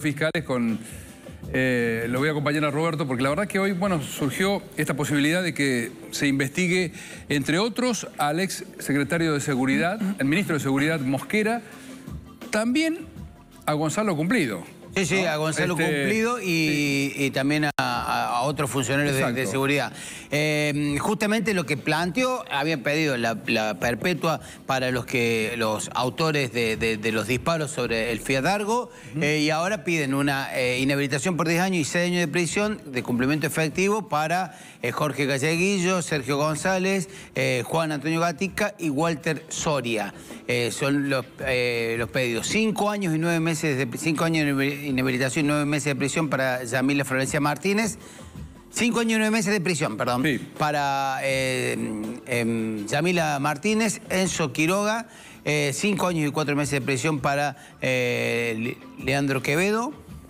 fiscales con... lo voy a acompañar a Roberto porque la verdad que hoy, bueno, surgió esta posibilidad de que se investigue, entre otros, al ex secretario de Seguridad, el ministro de Seguridad Mosquera, también a Gonzalo Cumplido. Sí, sí, ¿no? a Gonzalo Cumplido y también a otros funcionarios de seguridad. Justamente lo que planteó, había pedido la perpetua para los autores de los disparos sobre el Fiat Argo, y ahora piden una inhabilitación por 10 años y 6 años de prisión de cumplimiento efectivo para Jorge Galleguillo, Sergio González, Juan Antonio Gatica y Walter Soria. Son los pedidos. 5 años y 9 meses de 5 años de inhabilitación y 9 meses de prisión para Yamila Florencia Martínez. 5 años y 9 meses de prisión, perdón. Sí. Para Yamila Martínez, Enzo Quiroga. 5 años y 4 meses de prisión para Leandro Quevedo.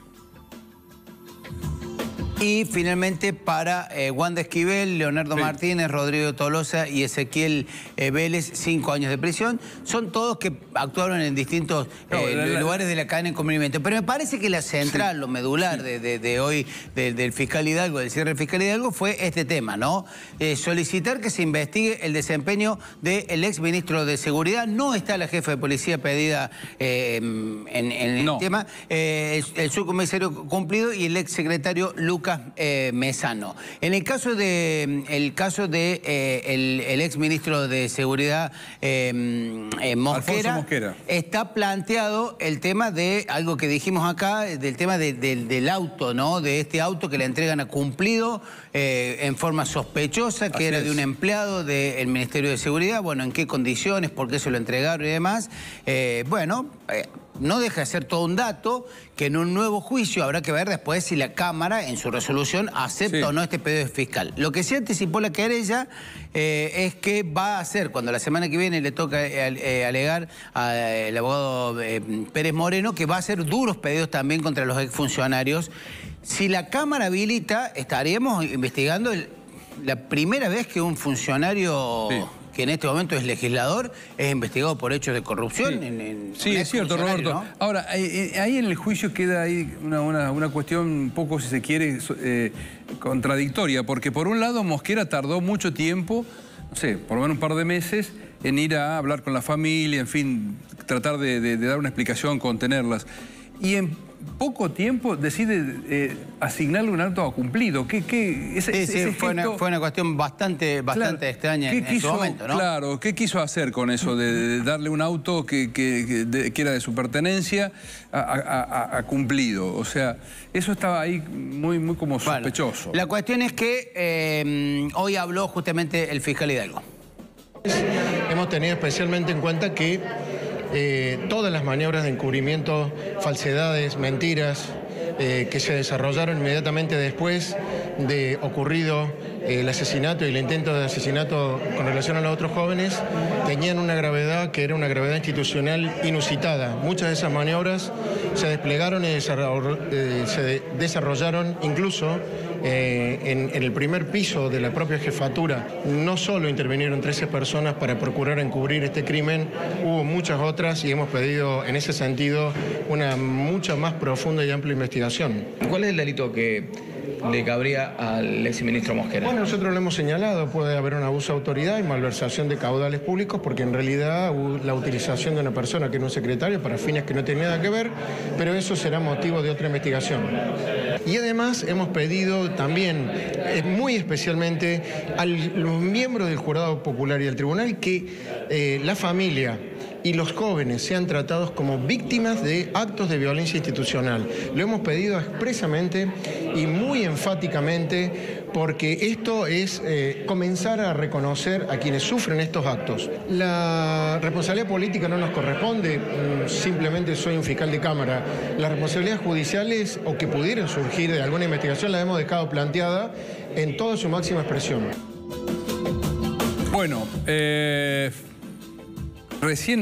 Y finalmente para Wanda Esquivel, Leonardo Martínez, Rodrigo Tolosa y Ezequiel Vélez, 5 años de prisión. Son todos que actuaron en distintos lugares de la cadena de cumplimiento. Pero me parece que la central, lo medular de hoy, del fiscal Hidalgo, del cierre del fiscal Hidalgo, fue este tema, ¿no? Solicitar que se investigue el desempeño del ex ministro de Seguridad. No está la jefa de policía pedida en el tema. El subcomisario Cumplido y el ex secretario Lucas Mesano. En el caso de el ex ministro de Seguridad Mosquera, está planteado el tema de algo que dijimos acá, del tema del auto, ¿no? De este auto que le entregan a Cumplido en forma sospechosa, que era de un empleado del Ministerio de Seguridad. Bueno, en qué condiciones, por qué se lo entregaron y demás. No deja de ser todo un dato que en un nuevo juicio habrá que ver después si la Cámara, en su resolución, acepta o no este pedido fiscal. Lo que sí anticipó la querella es que va a hacer, cuando la semana que viene le toca alegar al abogado Pérez Moreno, que va a hacer duros pedidos también contra los exfuncionarios. Si la Cámara habilita, estaríamos investigando la primera vez que un funcionario... que en este momento es legislador, es investigado por hechos de corrupción. Sí, es cierto, Roberto. ¿No? Ahora, ahí en el juicio queda ahí una cuestión un poco, si se quiere, contradictoria, porque por un lado Mosquera tardó mucho tiempo, no sé, por lo menos un par de meses, en ir a hablar con la familia, en fin, tratar de dar una explicación, contenerlas. Y en poco tiempo decide asignarle un acto a Cumplido. Fue una cuestión bastante extraña en su momento, ¿no? Claro, ¿qué quiso hacer con eso de darle un auto que era de su pertenencia a Cumplido? O sea, eso estaba ahí muy como sospechoso. La cuestión es que hoy habló justamente el fiscal Hidalgo. Hemos tenido especialmente en cuenta que todas las maniobras de encubrimiento, falsedades, mentiras, que se desarrollaron inmediatamente después de ocurrido el asesinato y el intento de asesinato con relación a los otros jóvenes, tenían una gravedad que era una gravedad institucional inusitada. Muchas de esas maniobras se desplegaron y se desarrollaron incluso en el primer piso de la propia jefatura. No solo intervinieron 13 personas para procurar encubrir este crimen, hubo muchas otras y hemos pedido en ese sentido una mucha más profunda y amplia investigación. ¿Cuál es el delito que le cabría al exministro Mosquera? Bueno, nosotros lo hemos señalado, puede haber un abuso de autoridad y malversación de caudales públicos, porque en realidad la utilización de una persona que no es secretario para fines que no tienen nada que ver, pero eso será motivo de otra investigación. Y además hemos pedido también, muy especialmente, a los miembros del Jurado Popular y del Tribunal que la familia y los jóvenes sean tratados como víctimas de actos de violencia institucional. Lo hemos pedido expresamente y muy enfáticamente porque esto es comenzar a reconocer a quienes sufren estos actos. La responsabilidad política no nos corresponde, simplemente soy un fiscal de Cámara. Las responsabilidades judiciales o que pudieran surgir de alguna investigación la hemos dejado planteada en toda su máxima expresión. Bueno, recién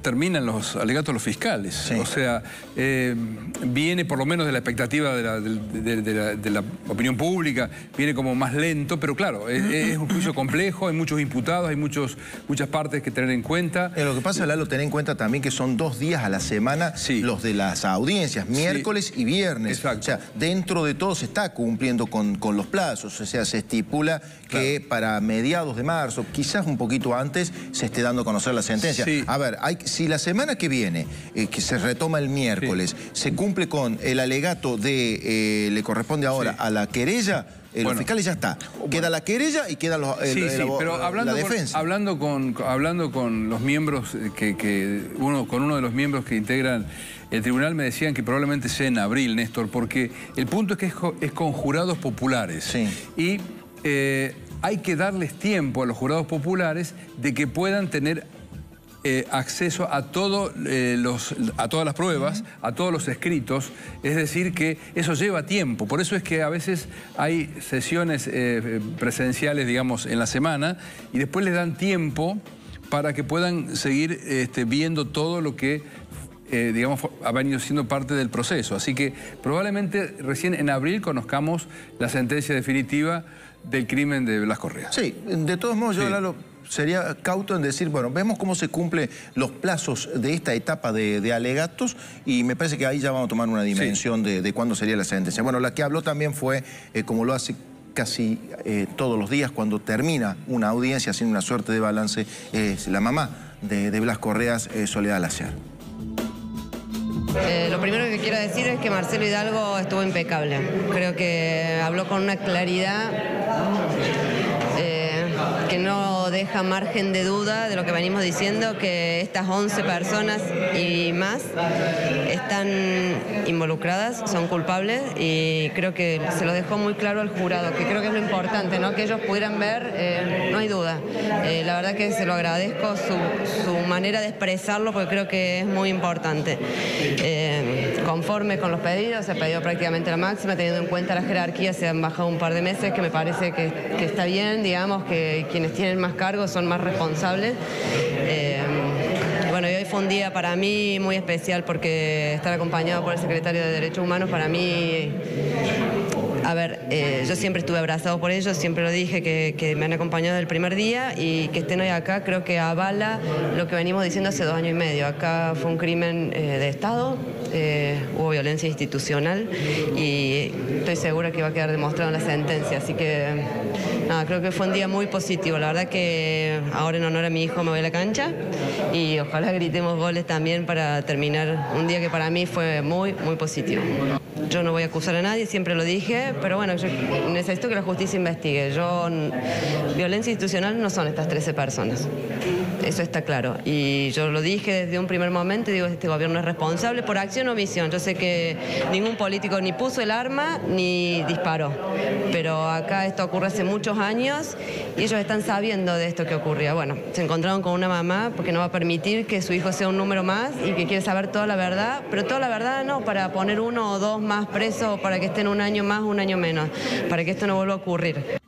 terminan los alegatos de los fiscales. Sí. O sea, viene por lo menos de la expectativa de la opinión pública, viene como más lento, pero claro, es un juicio complejo, hay muchos imputados, hay muchas partes que tener en cuenta. Lo que pasa, Lalo, ten en cuenta también que son 2 días a la semana los de las audiencias, miércoles y viernes. Exacto. O sea, dentro de todo se está cumpliendo con los plazos, o sea, se estipula que para mediados de marzo, quizás un poquito antes, se esté dando a conocer la sentencia. Sí. A ver, si la semana que viene, que se retoma el miércoles, se cumple con el alegato de, le corresponde ahora a la querella, los fiscales ya está. Queda la querella y queda pero la defensa. Hablando con los miembros, con uno de los miembros que integran el tribunal, me decían que probablemente sea en abril, Néstor, porque el punto es que es con jurados populares. Sí. Y hay que darles tiempo a los jurados populares de que puedan tener acceso a todas las pruebas, a todos los escritos, es decir que eso lleva tiempo. Por eso es que a veces hay sesiones presenciales, digamos, en la semana y después les dan tiempo para que puedan seguir viendo todo lo que digamos, ha venido siendo parte del proceso. Así que probablemente recién en abril conozcamos la sentencia definitiva del crimen de Blas Correa. Sí, de todos modos yo, Lalo, sería cauto en decir, bueno, vemos cómo se cumplen los plazos de esta etapa de alegatos y me parece que ahí ya vamos a tomar una dimensión de cuándo sería la sentencia. Bueno, la que habló también fue, como lo hace casi todos los días cuando termina una audiencia, haciendo una suerte de balance, es la mamá de Blas Correa, Soledad Laciar. Lo primero que quiero decir es que Marcelo Hidalgo estuvo impecable. Creo que habló con una claridad que no deja margen de duda de lo que venimos diciendo, que estas 11 personas y más están involucradas, son culpables, y creo que se lo dejó muy claro al jurado, que creo que es lo importante, ¿no? Que ellos pudieran ver, no hay duda. La verdad que se lo agradezco, su manera de expresarlo, porque creo que es muy importante. Conforme con los pedidos, se pidió prácticamente la máxima, teniendo en cuenta la jerarquía, se han bajado un par de meses, que me parece que está bien, digamos, que quienes tienen más cargos son más responsables. Bueno, y hoy fue un día para mí muy especial porque estar acompañado por el secretario de Derechos Humanos para mí... A ver, yo siempre estuve abrazado por ellos, siempre lo dije, que me han acompañado desde el primer día, y que estén hoy acá creo que avala lo que venimos diciendo hace 2 años y medio. Acá fue un crimen de Estado, hubo violencia institucional y estoy segura que va a quedar demostrado en la sentencia. Así que, nada, creo que fue un día muy positivo. La verdad que ahora en honor a mi hijo me voy a la cancha y ojalá gritemos goles también para terminar un día que para mí fue muy, muy positivo. Yo no voy a acusar a nadie, siempre lo dije, pero bueno, yo necesito que la justicia investigue. Violencia institucional no son estas 13 personas. Eso está claro. Y yo lo dije desde un primer momento, digo, este gobierno es responsable por acción o omisión. Yo sé que ningún político ni puso el arma ni disparó. Pero acá esto ocurre hace muchos años y ellos están sabiendo de esto que ocurría. Bueno, se encontraron con una mamá porque no va a permitir que su hijo sea un número más y que quiere saber toda la verdad, pero toda la verdad no para poner 1 o 2 más presos, para que estén 1 año más, 1 año menos, para que esto no vuelva a ocurrir.